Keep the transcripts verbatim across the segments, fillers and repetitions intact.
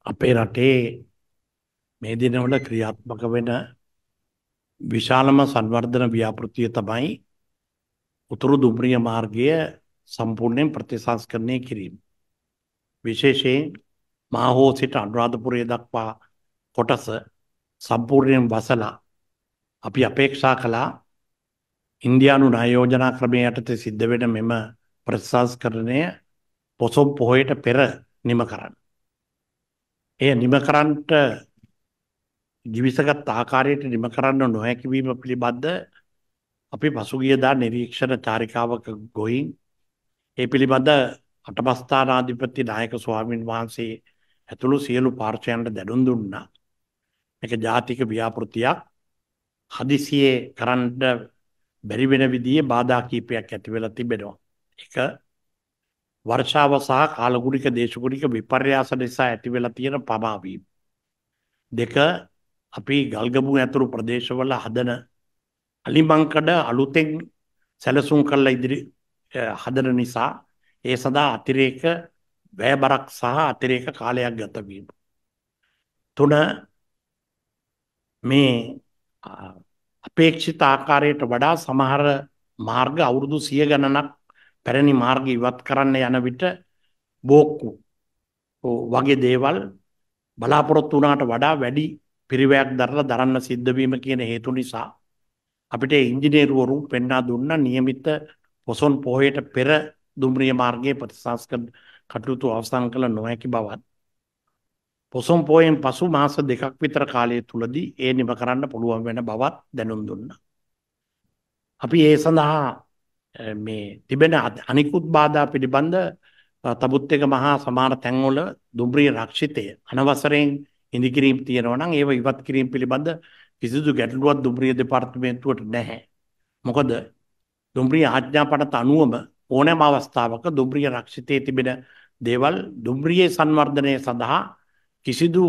අපේ රටේ මේ දිනවල ක්‍රියාත්මක වෙන විශාලම සංවර්ධන ව්‍යාපෘතිය තමයි උතුරු දුම්රිය මාර්ගය සම්පූර්ණයෙන් ප්‍රතිසංස්කරණය කිරීම. විශේෂයෙන් මාහෝ සිට අනුරාධපුරය දක්වා කොටස සම්පූර්ණයෙන් වසලා අපි අපේක්ෂා කළා ඉන්දියානු ණය යෝජනා ක්‍රමය යටතේ සිද්ධ වෙන මෙම ප්‍රතිසංස්කරණය පොසොන් පොහොයට පෙර නිම කරන්න. එය නිම කරන්නට ගිවිසගත් ආකාරයට නිම කරන්න නොහැකි වීම පිළිබඳ අපි පසුගියදා නිරීක්ෂණ චාරිකාවක ගොයින් ඒ පිළිබඳ අටමස්ථානාධිපති නායක ස්වාමීන් වහන්සේ ඇතුළු සියලු පාර්ශ්වයන්ට දැනුම් දුන්නා. මේක ජාතික ව්‍යාපෘතියක් හදිසියේ කරන්න බැරි වෙන විදිහේ බාධා කීපයක් ඇති වෙලා තිබෙනවා. එක වර්ෂාව සහ කාලගුණික දේශගුණික විපර්යාස නිසා ඇති වෙලා තියෙන පමාවීම. දෙක අපි ගල්ගමු ඇතුළු ප්‍රදේශවල හදන අලිමංකඩ අලුතෙන් සැලසුම් කරලා ඉදිරි හදන නිසා ඒ සඳහා අතිරේක වැයබරක් සහ අතිරේක කාලයක් ගත වීම. තුන මේ අපේක්ෂිත ආකාරයට වඩා සමහර මාර්ග අවුරුදු සිය ගණනක් පැරණි මාර්ග ඉවත් කරන්න යන විට බෝක්කු වගේ දේවල් බලාපොරොත්තු වුණාට වඩා වැඩි පිරිවැයක් දරලා දරන්න සිද්ධ වීම කියන හේතු නිසා අපිට ඉංජිනේරුවරු පෙන්වා දුන්න નિયમિત පොසොන් පොහොයට පෙර දුම්රිය මාර්ගයේ ප්‍රතිසංස්කරණ කටයුතු අවසන් කළ නොහැකි බවත් පොසොන් පොහොයෙන් පසු මාස දෙකක් විතර කාලය තුලදී ඒ නිම කරන්න පුළුවන් වෙන බවත් දැනුම් දුන්නා. අපි ඒ සඳහා මේ තිබෙන අනිකුත් බාධා පිළිබඳ තබුත්තේක මහා සමාන තැන්වල දුම්රිය රක්ෂිතය අනවසරයෙන් ඉදිකිරීම් තියෙනවා නම් ඒව ඉවත් කිරීම පිළිබඳ කිසිදු ගැටලුවක් දුම්රිය දෙපාර්තමේන්තුවට නැහැ. මොකද දුම්රිය ආඥා පනත අනුවම ඕනෑම අවස්ථාවක දුම්රිය රක්ෂිතයේ තිබෙන දේවල් දුම්රියේ සංවර්ධනය සඳහා කිසිදු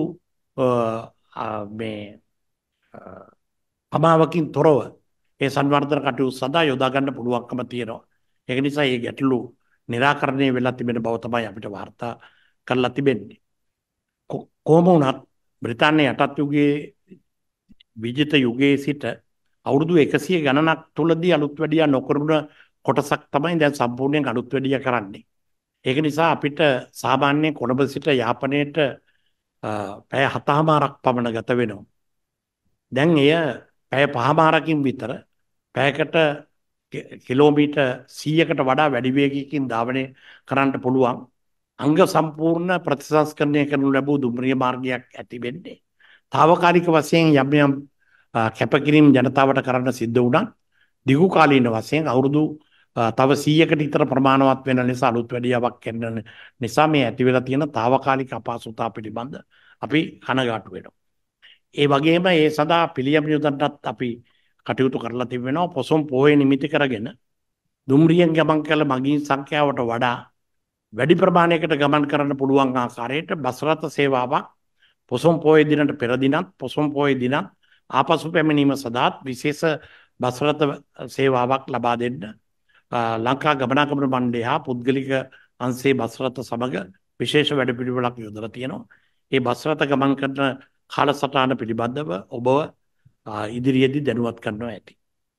මේ අමාවකින් තොරව ඒ සංවර්ධන කටයුතු සඳහා යොදා ගන්න පුළුවන්කම තියෙනවා. ඒක නිසා මේ ගැටලු निराකරණය වෙලා තිබෙන බව තමයි අපිට වාර්තා කරලා තිබෙන්නේ. කොහොම වුණත් බ්‍රිතාන්‍ය යටත් යුගයේ විජිත යුගයේ සිට අවුරුදු එකසිය ගණනක් තුලදී අලුත් වැඩියා නොකරුණ කොටසක් තමයි දැන් සම්පූර්ණයෙන් අලුත් වැඩියා කරන්නේ. ඒක නිසා අපිට සාමාන්‍යයෙන් කොළඹ සිට යාපනයට පැය හතමාරක් පමණ ගත වෙනවා. දැන් එය පැය පහමාරකින් විතර පැයකට කිලෝමීටර් සීයකට වඩා වැඩි වේගයකින් ධාවනය කරන්න පුළුවන් අංග සම්පූර්ණ ප්‍රතිසංස්කරණය කරනු ලැබූ දුම්රිය මාර්ගයක් ඇති වෙන්නේ. తాවකාලික වශයෙන් යම් යම් කැපකිරීම් ජනතාවට කරන්න සිද්ධ වුණා. දිගු කාලීන වශයෙන් අවුරුදු තව සීයකට විතර ප්‍රමාණවත් වෙන නිසා අලුත් වැඩියාවක් කරන නිසා මේ ඇති වෙලා තියෙන తాවකාලික අපහසුතාව පිළිබඳ අපි කනගාටු වෙනවා. ඒ වගේම ඒ සඳහා පිළියම් යොදන්නත් අපි කටයුතු කරලා තිබෙනවා. පොසොන් පොහොය නිමිති කරගෙන දුම්රියෙන් ගමන් කළ මගීන් සංඛ්‍යාවට වඩා වැඩි ප්‍රමාණයකට ගමන් කරන්න පුළුවන් ආකාරයට බස් රථ සේවාවක් පොසොන් පොහොය දිනට පෙර දිනත් පොසොන් පොහොය දිනත් ආපසු පැමිණීම සඳහා විශේෂ බස් රථ සේවාවක් ලබා දෙන්න ලංකා ගමනාගමන මණ්ඩලය හා පුද්ගලික අංශයේ බස් රථ සමග විශේෂ වැඩපිළිවෙලක් යොදලා තියෙනවා. ඒ බස් රථ ගමන් කරන කාලසටහන පිළිබඳව ඔබව ඉදිරියේදී දැනුවත් කරනවා ඇති.